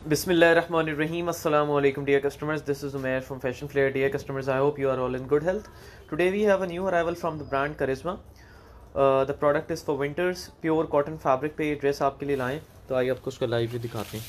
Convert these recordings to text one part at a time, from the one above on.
Bismillahirrahmanirrahim. Assalamu alaikum dear customers. This is Umair from Fashion Flair. Dear customers, I hope you are all in good health. Today we have a new arrival from the brand Charisma. The product is for winters. Pure cotton fabric पे ये dress आपके लिए लाएं. तो आइए आपको उसका live भी दिखाते हैं.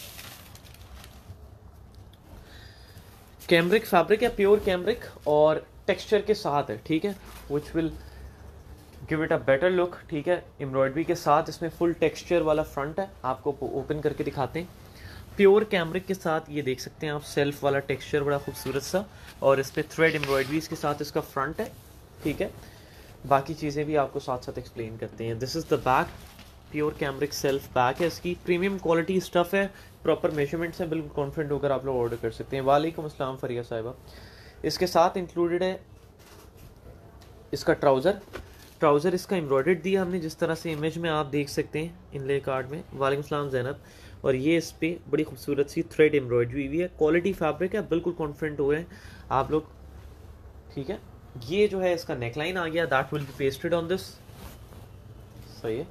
कैमरिक फैब्रिक है, प्योर कैमरिक और टेक्सचर के साथ है, ठीक है, which will give it a better look. ठीक है, एम्ब्रॉयडरी के साथ इसमें फुल टेक्सचर वाला फ्रंट है. आपको ओपन करके दिखाते हैं. प्योर कैमरिक के साथ ये देख सकते हैं आप, सेल्फ वाला टेक्सचर बड़ा खूबसूरत सा, और इस पर थ्रेड एम्ब्रॉयडरीज के साथ इसका फ्रंट है. ठीक है, बाकी चीज़ें भी आपको साथ साथ एक्सप्लेन करते हैं. This is the back. Pure cambric self back है इसकी. प्रीमियम क्वालिटी स्टफ़ है, प्रॉपर मेजरमेंट्स हैं, बिल्कुल कॉन्फिडेंट होकर आप लोग ऑर्डर कर सकते हैं. वालेकुम अस्सलाम फरिया साहिबा. इसके साथ इंक्लूडेड है इसका ट्राउज़र इसका एम्ब्रॉयडर्ड दिया हमने, जिस तरह से इमेज में आप देख सकते हैं इनले कार्ड में. वालेकुम अस्सलाम ज़ैनब. और ये इस पर बड़ी खूबसूरत सी थ्रेड एम्ब्रॉयडरी हुई है. क्वालिटी फैब्रिक है, बिल्कुल कॉन्फिडेंट हो गए आप लोग. ठीक है, ये जो है इसका नेकलाइन आ गया, that will be pasted on this. सही है.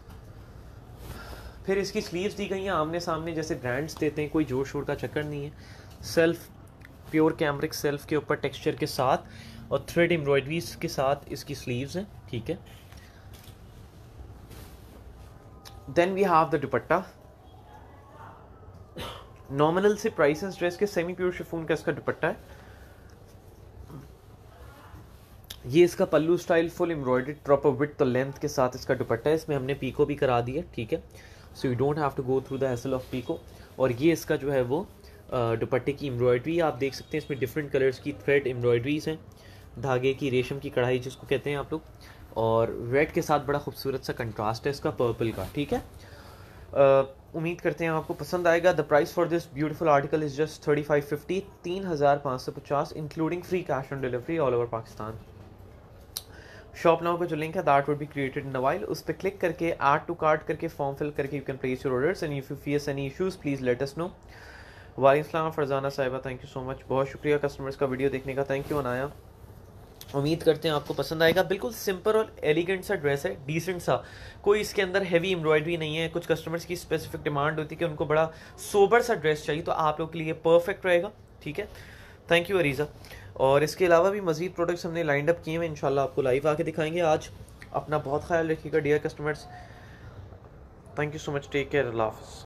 फिर इसकी स्लीव्स दी गई हैं आमने सामने, जैसे ब्रांड्स देते हैं, कोई जोर शोर का चक्कर नहीं है. सेल्फ प्योर कैमरिक सेल्फ के ऊपर टेक्सचर के साथ और थ्रेड एम्ब्रॉयडरीज के साथ इसकी स्लीव्स हैं. ठीक है, then we have the dupatta. Nominal से प्राइसेस ड्रेस के. सेमी प्योर शिफॉन का इसका दुपट्टा है. ये इसका pallu style full embroidered proper width और लेंथ के साथ इसका दुपट्टा है. इसमें हमने पीको भी करा दी है. ठीक है, so you don't have to go through the hassle of picot. और ये इसका जो है वो दुपट्टे की एम्ब्रॉयडरी आप देख सकते हैं. इसमें डिफरेंट कलर्स की थ्रेड एम्ब्रॉयडरीज हैं, धागे की, रेशम की कढ़ाई जिसको कहते हैं आप लोग, और रेड के साथ बड़ा खूबसूरत सा कंट्रास्ट है इसका पर्पल का. ठीक है, उम्मीद करते हैं आपको पसंद आएगा. The price for this beautiful article is just 3550, 3550, including free cash on delivery all over Pakistan. Shop now का जो लिंक है that would be created in the while, उस पर क्लिक करके ऐड टू कार्ट करके फॉर्म फिल करके you can place your orders. And if you face any issues please let us know. वालेकुम फरजाना साहिबा, थैंक यू सो मच. बहुत शुक्रिया customers का वीडियो देखने का. Thank you Anaya. उम्मीद करते हैं आपको पसंद आएगा. बिल्कुल सिंपल और एलिगेंट सा ड्रेस है, डिसेंट सा, कोई इसके अंदर हैवी एम्ब्रॉयडरी नहीं है. कुछ कस्टमर्स की स्पेसिफिक डिमांड होती है कि उनको बड़ा सोबर सा ड्रेस चाहिए, तो आप लोग के लिए परफेक्ट रहेगा. ठीक है, थैंक यू अरीज़ा. और इसके अलावा भी मज़ीद प्रोडक्ट्स हमने लाइंड अप किए हैं, इंशाल्लाह आपको लाइव आके दिखाएंगे. आज अपना बहुत ख्याल रखिएगा dear customers. Thank you so much. Take care. अल्लाह हाफ़िज़.